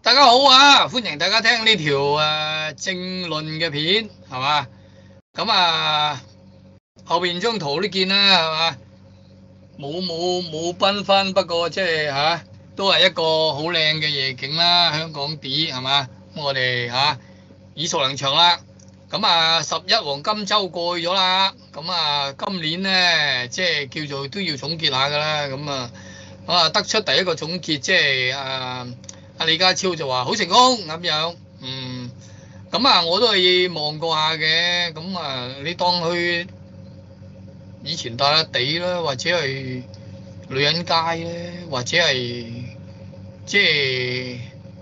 大家好啊！歡迎大家聽呢條政論嘅片，係嘛？咁後邊張圖都見啦，係嘛？冇繽紛，不過即係都係一個好靚嘅夜景啦，香港啲係嘛？咁我哋耳熟能詳啦。咁11黃金週過去咗啦，咁今年咧即係叫做都要總結下㗎啦。咁得出第一個總結，即係阿李家超就話好成功咁樣，咁我都係望過下嘅，咁你當去以前大笪地啦，或者係女人街咧，或者係即係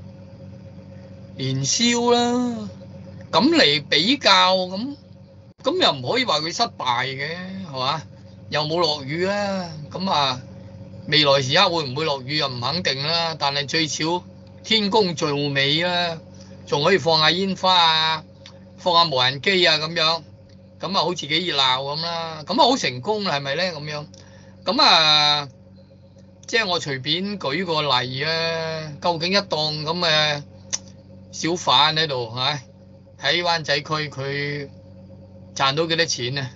年宵啦，咁嚟比較咁又唔可以話佢失敗嘅，係嘛？又冇落雨啦，咁未來時刻會唔會落雨又唔肯定啦，但係最少天公造美啦，仲可以放下煙花啊，放下無人機啊咁樣，咁好似幾熱鬧咁啦，咁好成功啦，係咪咧咁樣？咁即係我隨便舉個例啊，究竟一檔咁嘅小販喺度喺灣仔區佢賺到幾多錢呢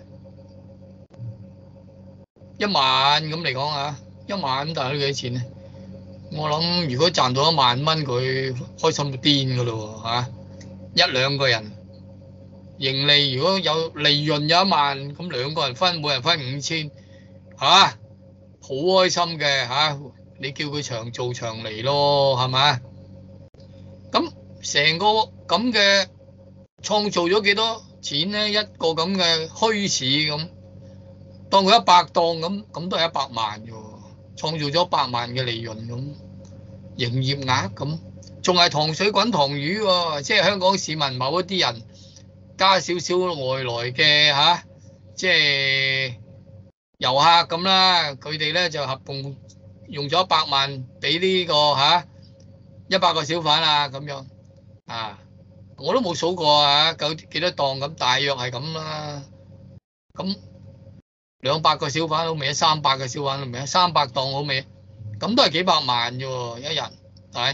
？1萬咁嚟講1萬咁賺到幾多錢呢？我諗如果賺到1萬蚊，佢開心到癲噶咯喎，一兩個人盈利，如果有利潤有1萬，咁2個人分，每人分5000，好開心嘅你叫佢長做長嚟咯，係咪？咁成個咁嘅創造咗幾多錢呢？一個咁嘅墟市咁，當佢100檔咁都係100萬嘅喎，創造咗100萬嘅利潤咁，營業額咁，仲係糖水滾糖魚喎，即係香港市民某一啲人加少少外來嘅即係遊客咁啦，佢哋咧就合共用咗100萬俾呢個100個小販咁樣我都冇數過究竟幾多檔咁，大約係咁啦。咁200個小販好未？300個小販好未？300檔好未？咁都係幾百萬啫喎，一日係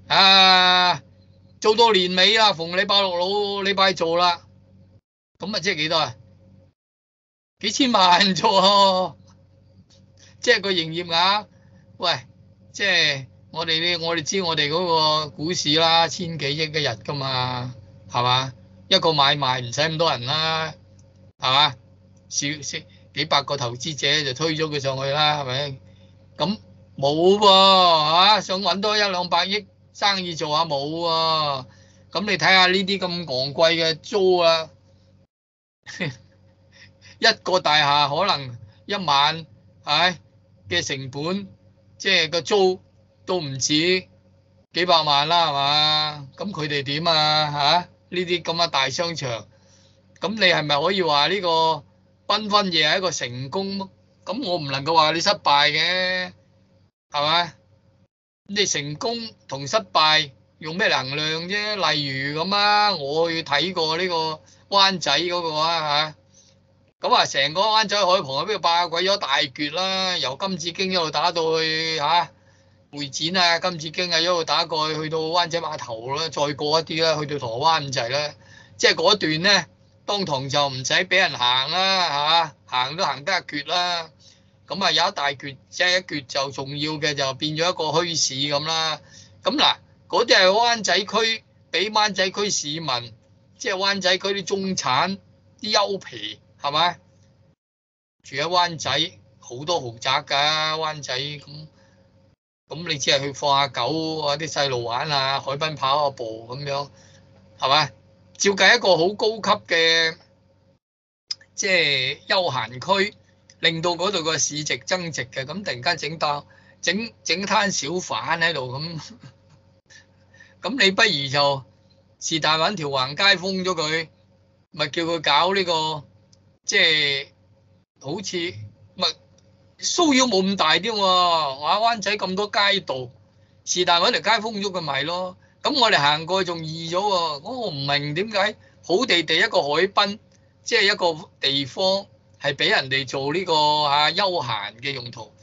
做到年尾啦，逢禮拜六禮拜做啦，咁即係幾多啊？幾千萬啫喎，即係個營業額。喂，即係我哋知我哋嗰個股市啦，千幾億一日噶嘛，係嘛？一個買賣唔使咁多人啦，係嘛？幾百個投資者就推咗佢上去啦，係咪？咁冇喎想揾多100-200億生意做下冇喎。咁你睇下呢啲咁昂貴嘅租啊，一個大廈可能1萬嘅成本，即係個租都唔止幾百萬啦，係嘛？咁佢哋點呢啲咁嘅大商場，咁你係咪可以話呢個繽紛夜係一個成功？咁我唔能夠話你失敗嘅，係咪？你成功同失敗用咩能量啫？例如咁我去睇過呢個灣仔嗰個咁成個灣仔海旁喺邊度霸鬼咗大橛啦，由金紫荊一路打到去會展金紫荊一路打過去到灣仔碼頭啦，再過一啲啦，去到銅鑼灣咁滯啦，即係嗰段咧，當堂就唔使俾人行啦，行都行得一橛啦。咁有一大橛，即係一橛就重要嘅就變咗一個墟市咁啦。咁嗱，嗰啲係灣仔區俾灣仔區市民，即係灣仔區啲中產啲優皮，係咪？住喺灣仔好多豪宅㗎，灣仔咁你只係去放下狗啲細路玩海濱跑下步咁樣，係咪？照計一個好高級嘅即係休閒區，令到嗰度個市值增值嘅，咁突然間整攤小販喺度咁你不如就是但揾條橫街封咗佢，咪叫佢搞呢個即係好似咪騷擾冇咁大啲喎。灣仔咁多街道，是但揾條街封咗佢咪咯。咁我哋行過去仲易咗喎。我唔明點解好地地一個海濱，即係一個地方係俾人哋做呢個休閒嘅用途，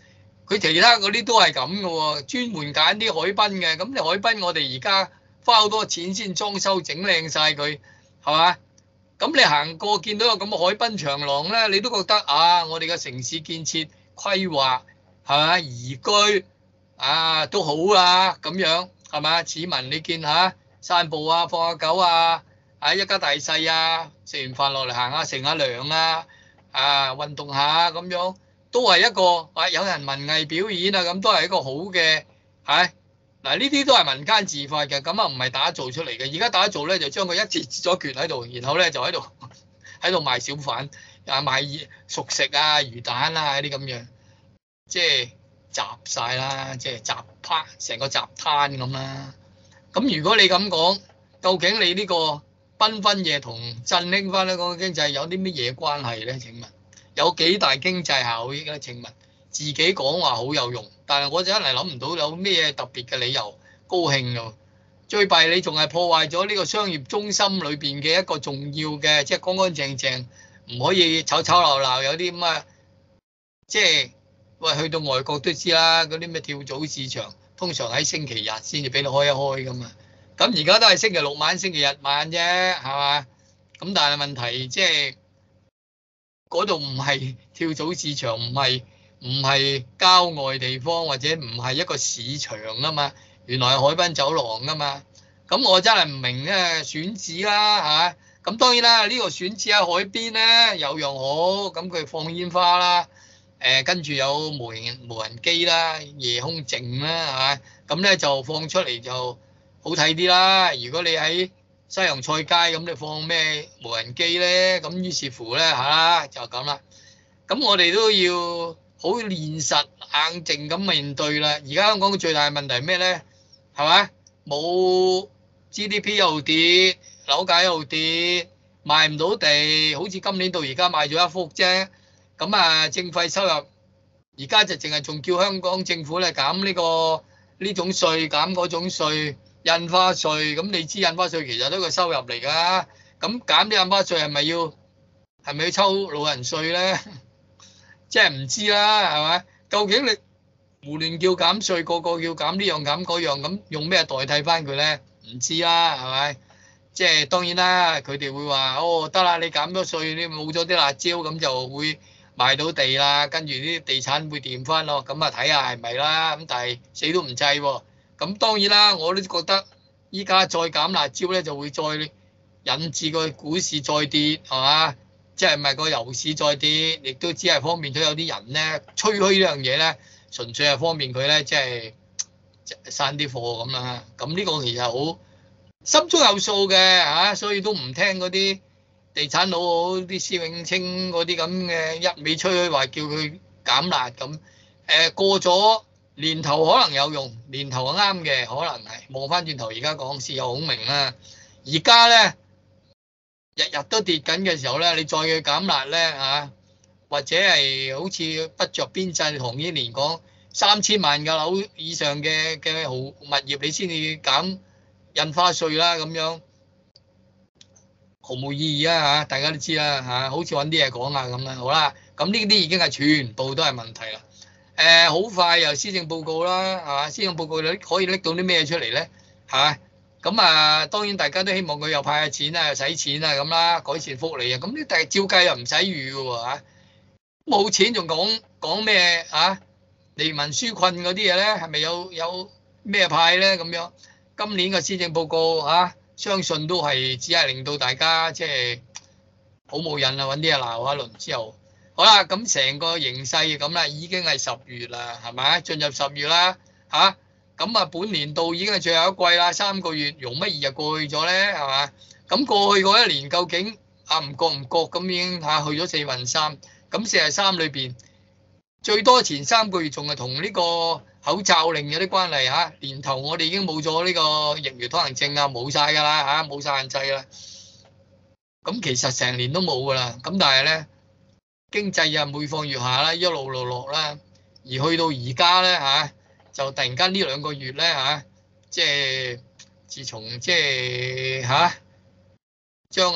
佢其他嗰啲都係咁嘅喎，專門揀啲海濱嘅。咁你海濱我哋而家花好多錢先裝修整靚晒佢，係嘛？咁你行過見到有咁嘅海濱長廊咧，你都覺得啊，我哋嘅城市建設規劃係嘛，宜居啊都好啊咁樣係嘛？市民你見下散步啊，放下狗啊，啊一家大細啊，食完飯落嚟行下乘下涼啊，啊運動下咁樣。都係一個啊，有人文藝表演啊，咁都係一個好嘅，係嗱呢啲都係民間自發嘅，咁啊唔係打造出嚟嘅。而家打造咧就將佢一截咗橛喺度，然後咧就喺度賣小販啊，賣熟食啊、魚蛋啊啲咁樣，即係雜晒啦，即係雜攤成個雜攤咁啦。咁如果你咁講，究竟你呢個繽紛夜同振興翻香港經濟有啲乜嘢關係咧？請問？有幾大經濟效益咧？請問自己講話好有用，但係我真係諗唔到有咩特別嘅理由高興㗎。最弊你仲係破壞咗呢個商業中心裏邊嘅一個重要嘅，即係乾乾淨淨，唔可以吵吵鬧鬧，有啲咁啊，即係喂去到外國都知啦，嗰啲咩跳蚤市場通常喺星期日先至俾你開一開㗎嘛。咁而家都係星期六晚、星期日晚啫，係嘛？咁但係問題即係。嗰度唔係跳蚤市場，唔係郊外地方，或者唔係一個市場啊嘛，原來係海濱走廊啊嘛。咁我真係唔明咧，選址啦嚇。咁當然啦，呢個選址喺海邊咧有樣好，咁佢放煙花啦，跟住有無人機啦，夜空靜啦嚇，咁咧就放出嚟就好睇啲啦。如果你喺西洋菜街咁，你放咩無人機咧？咁於是乎咧嚇就咁啦。咁我哋都要好現實硬淨咁面對啦。而家香港嘅最大問題係咩咧？係咪？冇 GDP 又跌，樓價又跌，賣唔到地，好似今年到而家賣咗一幅啫。咁啊，政費收入而家就淨係仲叫香港政府咧減呢種稅，減嗰種稅。印花稅，咁你知印花稅其實都係個收入嚟㗎，咁減啲印花稅係咪要抽老人稅咧？即係唔知啦，係咪？究竟你胡亂叫減稅，個個叫減呢樣減嗰樣，咁用咩代替翻佢咧？唔知啦，係咪？即係當然啦，佢哋會話哦得啦，你減咗稅，你冇咗啲辣椒，咁就會賣到地啦，跟住啲地產會掂翻咯，咁啊睇下係咪啦，咁但係死都唔制喎。咁當然啦，我都覺得依家再減辣椒咧，就會再引致個股市再跌，係嘛？即係咪個油市再跌，亦都只係方便咗有啲人咧吹噓呢樣嘢咧，純粹係方便佢咧，即係散啲貨咁啦。咁呢個其實好心中有數嘅嚇，所以都唔聽嗰啲地產佬好啲施永青嗰啲咁嘅一味吹噓話叫佢減辣咁。過咗。年頭可能有用，年頭係啱嘅，可能係望翻轉頭而家講事有孔明啦。而家咧日日都跌緊嘅時候咧，你再去減辣咧嚇，或者係好似不着邊際同呢年講3000萬嘅樓以上嘅豪物業，你先至減印花稅啦咁樣，毫無意義啊嚇！大家都知啦嚇，好似揾啲嘢講下咁啦。好啦，咁呢啲已經係全部都係問題啦。好快又施政報告啦，係嘛？施政報告你可以拎到啲咩出嚟咧？係咁啊，當然大家都希望佢又派下錢啊，又使錢啊咁啦，改善福利啊。咁呢但係照計又唔使預嘅喎嚇，冇錢仲講咩啊？利民紓困嗰啲嘢咧，係咪有咩派咧？咁樣今年嘅施政報告嚇，相信都係只係令到大家即係好冇癮啊，揾啲嘢鬧一輪之後。好啦，咁成個形勢咁啦，已經係10月啦，係咪？進入10月啦，嚇，咁啊本年度已經係最後一季啦，3個月容乜易就過去咗咧，係嘛？咁過去嗰一年究竟啊唔覺咁已經嚇去咗4/3，咁4/3裏邊最多前3個月仲係同呢個口罩令有啲關係嚇，年頭我哋已經冇咗呢個疫苗通行證啊，冇曬㗎啦嚇，冇曬限制啦。咁其實成年都冇㗎啦，咁但係咧。經濟又每況愈下啦，一路落啦，而去到而家咧嚇，就突然間呢2個月咧嚇，即係自從即係嚇將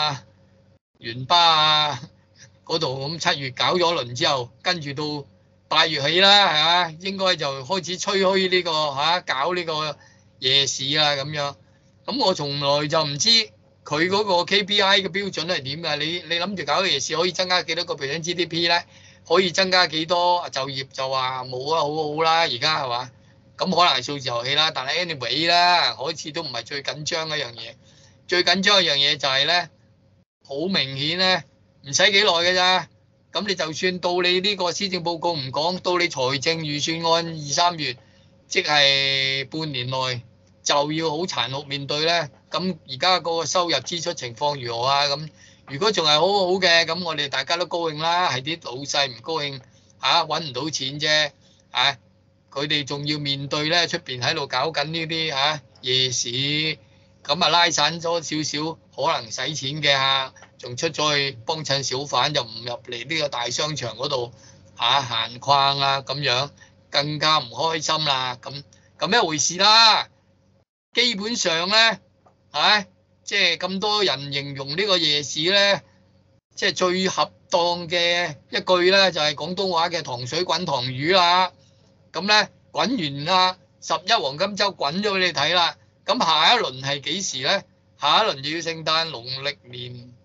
元巴啊嗰度咁7月搞咗輪之後，跟住到 8月起啦，係嘛？應該就開始吹噓呢個搞呢個夜市啊咁樣。咁我從來就唔知佢嗰個 KPI 嘅標準係點㗎？你諗住搞個夜市可以增加幾多個 percent GDP 咧？可以增加幾多就業就話冇啊，好好啦，而家係嘛？咁可能係數字遊戲啦，但係 anyway 啦，好似都唔係最緊張一樣嘢。最緊張一樣嘢就係咧，好明顯咧，唔使幾耐嘅咋。咁你就算到你呢個施政報告唔講，到你財政預算案2、3月，即係半年內就要好殘酷面對咧。咁而家嗰個收入支出情況如何啊？咁如果仲係好好嘅，咁我哋大家都高興啦。係啲老細唔高興揾唔到錢啫，佢哋仲要面對咧出邊喺度搞緊呢啲夜市，咁拉散咗少少可能使錢嘅客，仲出咗去幫襯小販，就唔入嚟呢個大商場嗰度閒逛啊咁樣，更加唔開心啦。咁一回事啦。基本上咧，即係咁多人形容呢個夜市咧，即係最恰當嘅一句咧，就係廣東話嘅糖水滾糖魚啦。咁咧滾完啦，11黃金週滾咗俾你睇啦。咁下一輪係幾時咧？下一輪就要聖誕、農曆年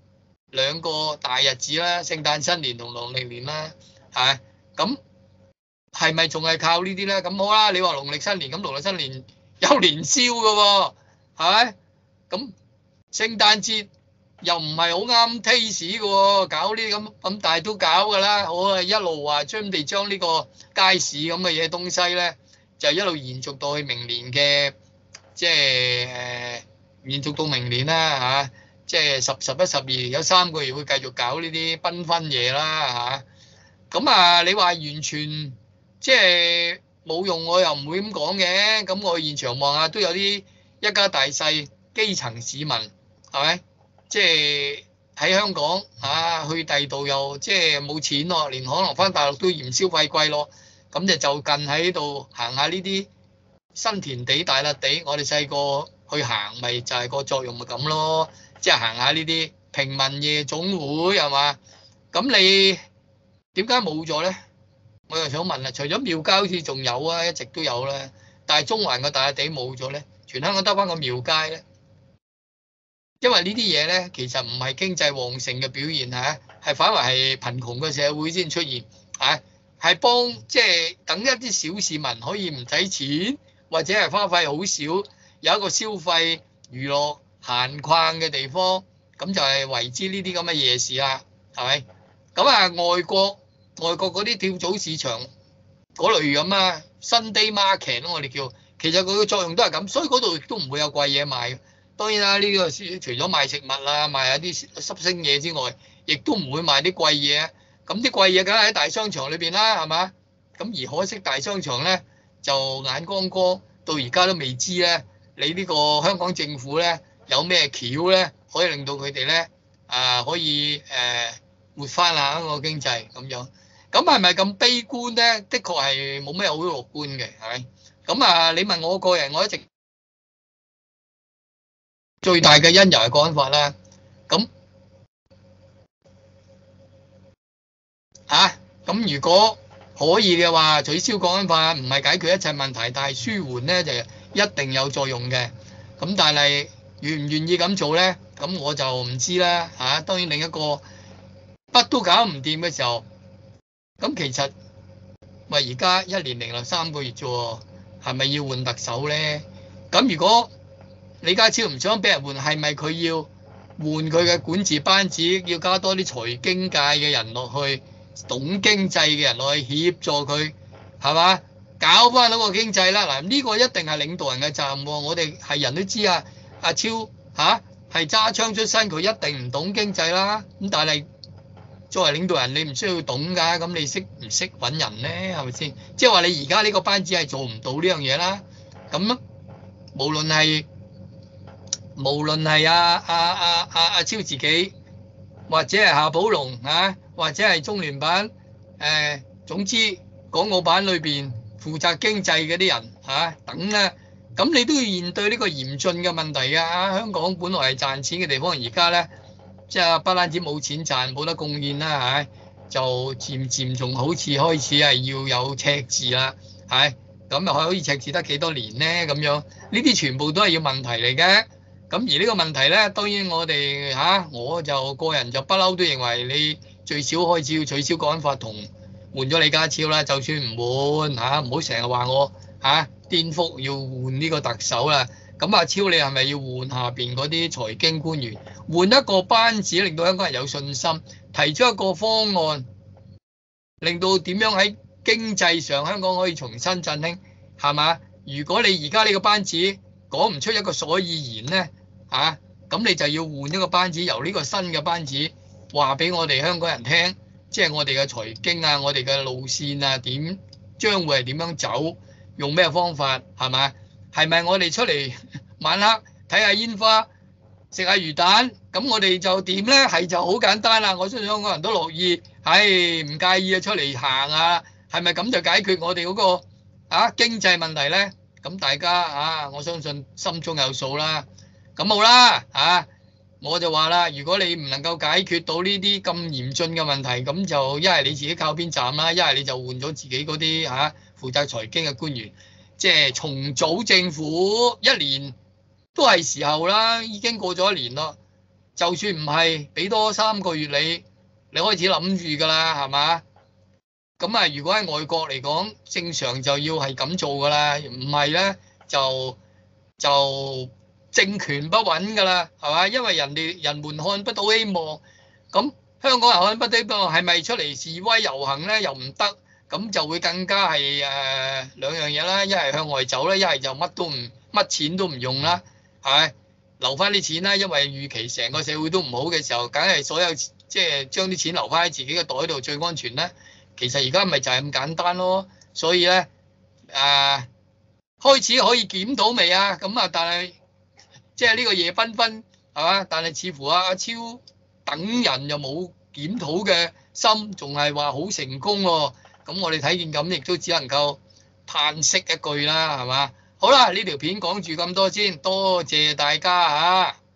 2個大日子啦，聖誕新年同農曆年啦，咁係咪仲係靠呢啲咧？咁好啦，你話農曆新年，咁農曆新年有年宵嘅喎，係咪？咁聖誕節又唔係好啱 taste 嘅喎，搞呢啲咁但係都搞㗎啦。我一路話將呢個街市咁嘅嘢東西咧，就一路延續到去明年嘅，即係延續到明年啦即係10、11、12有3個月會繼續搞呢啲繽紛嘢啦咁你話完全即係冇用，我又唔會咁講嘅。咁我現場望下都有啲一家大細基層市民係咪？即係喺香港去第二度又即係冇錢咯，連可能翻大陸都嫌消費貴咯。咁就近喺度行下呢啲新田地大笪地，我哋細個去行咪就係個作用咪咁咯。即係行下呢啲平民夜總會係嘛？咁你點解冇咗咧？我又想問啦，除咗廟街好似仲有啊，一直都有啦，但係中環個大笪地冇咗咧，全香港得翻個廟街咧。因為呢啲嘢咧，其實唔係經濟旺盛嘅表現係反為係貧窮嘅社會先出現係幫即係等一啲小市民可以唔使錢，或者係花費好少，有一個消費娛樂閒逛嘅地方，咁就係為之呢啲咁嘅夜市啦，係咪？咁外國嗰啲跳蚤市場嗰類咁Sunday market 我哋叫，其實佢嘅作用都係咁，所以嗰度亦都唔會有貴嘢賣。當然啦，呢個除咗賣食物賣一啲濕星嘢之外，亦都唔會賣啲貴嘢。咁啲貴嘢梗係喺大商場裏邊啦，係嘛？咁而可惜大商場咧就眼光光，到而家都未知咧，你呢個香港政府咧有咩橋咧可以令到佢哋咧可以活翻下個經濟咁樣。咁係咪咁悲觀咧？的確係冇咩好樂觀嘅，係咪？咁你問我個人，我一直最大嘅因由係國安法啦。咁咁如果可以嘅話，取消國安法唔係解決一切問題，但係舒緩咧就一定有作用嘅。咁但係願唔願意咁做咧？咁我就唔知啦當然另一個乜都搞唔掂嘅時候，咁其實而家1年零3個月啫喎，係咪要換特首咧？咁如果李家超唔想俾人換，係咪佢要換佢嘅管治班子，要加多啲財經界嘅人落去，懂經濟嘅人落去協助佢，係嘛？搞翻到個經濟啦。嗱，呢個一定係領導人嘅責任喎。我哋係人都知阿超係揸槍出身，佢一定唔懂經濟啦。咁但係作為領導人，你唔需要懂㗎。咁你識唔識揾人咧？係咪先？即係話你而家呢個班子係做唔到呢樣嘢啦。咁無論係阿超自己，或者係夏寶龍或者係中聯辦總之港澳辦裏邊負責經濟嗰啲人等咧，咁你都要面對呢個嚴峻嘅問題㗎。香港本來係賺錢嘅地方，而家咧即係不單止冇錢賺，冇得貢獻啦就漸漸仲好似開始係要有赤字啦，係咁又可以赤字得幾多年呢？咁樣呢啲全部都係要問題嚟嘅。咁而呢個問題呢，當然我哋我就個人就不嬲都認為你最少開始要取消國安法同換咗李家超啦，就算唔換唔好成日話我顛覆要換呢個特首啦。咁阿超你係咪要換下邊嗰啲財經官員，換一個班子，令到香港人有信心，提出一個方案，令到點樣喺經濟上香港可以重新振興，係嘛？如果你而家呢個班子講唔出一個所以然呢，咁你就要換一個班子，由呢個新嘅班子話俾我哋香港人聽，即係我哋嘅財經我哋嘅路線將會係點樣走，用咩方法，係咪？係咪我哋出嚟晚黑睇下煙花，食下魚蛋，咁我哋就點呢？係就好簡單啦，我相信香港人都樂意，唔介意出嚟行啊，係咪咁就解決我哋嗰個經濟問題呢？咁大家我相信心中有數啦。咁好啦，我就話啦，如果你唔能夠解決到呢啲咁嚴峻嘅問題，咁就一係你自己靠邊站啦，一係你就換咗自己嗰啲負責財經嘅官員。即係重組政府，1年都係時候啦，已經過咗1年咯。就算唔係，俾多3個月你開始諗住㗎啦，係嘛？咁如果喺外國嚟講，正常就要係咁做㗎啦，唔係咧就政權不穩㗎啦，係嘛？因為人們看不到希望，咁香港人看不到希望，係咪出嚟示威遊行咧？又唔得。咁就會更加係兩樣嘢啦，一係向外走啦，一係就乜錢都唔用啦，留翻啲錢啦，因為預期成個社會都唔好嘅時候，梗係所有即係將啲錢留翻喺自己嘅袋度最安全啦。其實而家咪就係咁簡單咯，所以咧開始可以檢討未啊？咁但係即係呢個夜繽紛係嘛？但係似乎阿超等人又冇檢討嘅心，仲係話好成功喎。咁我哋睇見咁，亦都只能夠嘆息一句啦，係嘛？好啦，呢條片講住咁多先，多謝大家嚇。